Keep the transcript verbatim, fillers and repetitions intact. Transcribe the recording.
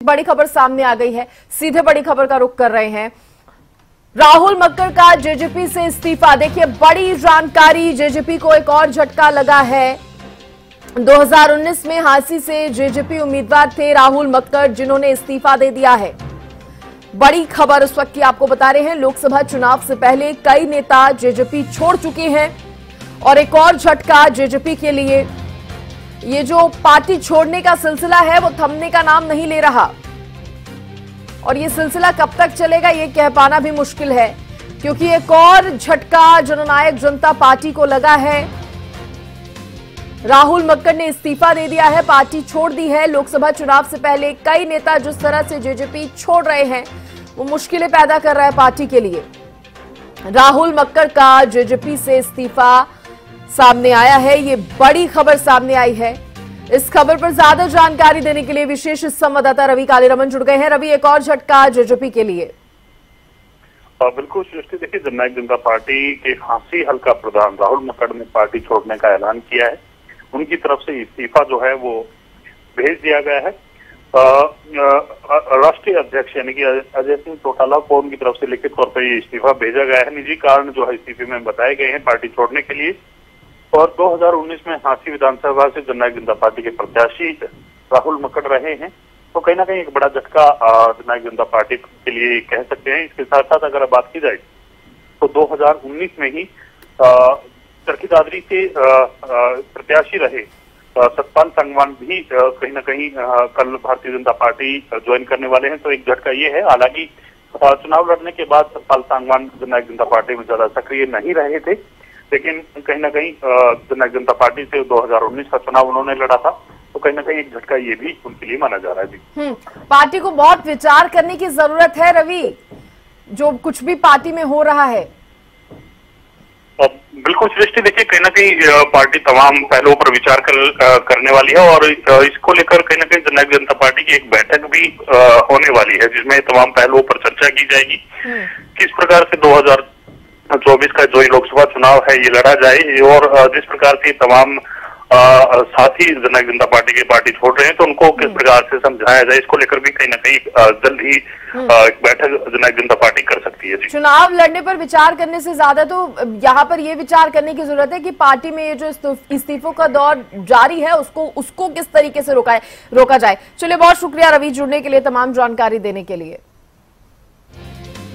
बड़ी खबर सामने आ गई है, सीधे बड़ी खबर का रुख कर रहे हैं। राहुल मक्कड़ का जेजेपी से इस्तीफा। देखिए, बड़ी जानकारी, जेजेपी को एक और झटका लगा है। दो हज़ार उन्नीस में हांसी से जेजेपी उम्मीदवार थे राहुल मक्कड़, जिन्होंने इस्तीफा दे दिया है। बड़ी खबर उस वक्त की आपको बता रहे हैं। लोकसभा चुनाव से पहले कई नेता जेजेपी छोड़ चुके हैं और एक और झटका जेजेपी के लिए। ये जो पार्टी छोड़ने का सिलसिला है वो थमने का नाम नहीं ले रहा और ये सिलसिला कब तक चलेगा ये कह पाना भी मुश्किल है, क्योंकि एक और झटका जननायक जनता पार्टी को लगा है। राहुल मक्कड़ ने इस्तीफा दे दिया है, पार्टी छोड़ दी है। लोकसभा चुनाव से पहले कई नेता जिस तरह से जेजेपी छोड़ रहे हैं वो मुश्किलें पैदा कर रहा है पार्टी के लिए। राहुल मक्कड़ का जेजेपी से इस्तीफा सामने आया है, ये बड़ी खबर सामने आई है। इस खबर पर ज्यादा जानकारी देने के लिए विशेष संवाददाता रवि कालीरमन जुड़ गए हैं। रवि, एक और झटका जेजेपी के लिए। बिल्कुल सृष्टि, देखिए, जननायक जनता पार्टी के हांसी हल्का प्रधान राहुल मक्कड़ ने पार्टी छोड़ने का ऐलान किया है। उनकी तरफ से इस्तीफा जो है वो भेज दिया गया है। राष्ट्रीय अध्यक्ष यानी कि अजय सिंह चौटाला को उनकी तरफ से लिखित तौर पर इस्तीफा भेजा गया है। निजी कारण जो है इस्तीफे में बताए गए हैं पार्टी छोड़ने के लिए। और दो हज़ार उन्नीस में हांसी विधानसभा से जननायक जनता पार्टी के प्रत्याशी राहुल मक्कड़ रहे हैं, तो कहीं ना कहीं एक बड़ा झटका जननायक जनता पार्टी के लिए कह सकते हैं। इसके साथ साथ अगर बात की जाए तो दो हज़ार उन्नीस में ही चरखी दादरी के प्रत्याशी रहे सतपाल संगवान भी कहीं ना कहीं कल भारतीय जनता पार्टी ज्वाइन करने वाले हैं। तो एक झटका ये है। हालांकि चुनाव लड़ने के बाद सतपाल संगवान जननायक जनता पार्टी में ज्यादा सक्रिय नहीं रहे थे, लेकिन कहीं ना कहीं जननायक जनता पार्टी से दो हज़ार उन्नीस का चुनाव उन्होंने लड़ा था, तो कहीं ना कहीं एक झटका ये भी उनके लिए माना जा रहा है। जी, पार्टी को बहुत विचार करने की जरूरत है रवि, जो कुछ भी पार्टी में हो रहा है। बिल्कुल सृष्टि, देखिए, कहीं ना कहीं पार्टी तमाम पहलुओं पर विचार कर, करने वाली है और इसको लेकर कहीं ना कहीं जननायक जनता पार्टी की एक बैठक भी होने वाली है, जिसमें तमाम पहलुओं पर चर्चा की जाएगी। किस प्रकार से दो हज़ार चौबीस का जो लोकसभा चुनाव है ये लड़ा जाए और जिस प्रकार से तमाम साथी जननायक जनता पार्टी की पार्टी छोड़ रहे हैं तो उनको किस प्रकार से समझाया जाए, इसको लेकर भी कहीं ना कहीं जल्द ही एक बैठक जननायक जनता पार्टी कर सकती है। चुनाव लड़ने पर विचार करने से ज्यादा तो यहाँ पर ये विचार करने की जरूरत है कि पार्टी में ये जो इस्तीफों का दौर जारी है उसको उसको किस तरीके से रोका रोका जाए। चलिए, बहुत शुक्रिया रवि जुड़ने के लिए, तमाम जानकारी देने के लिए।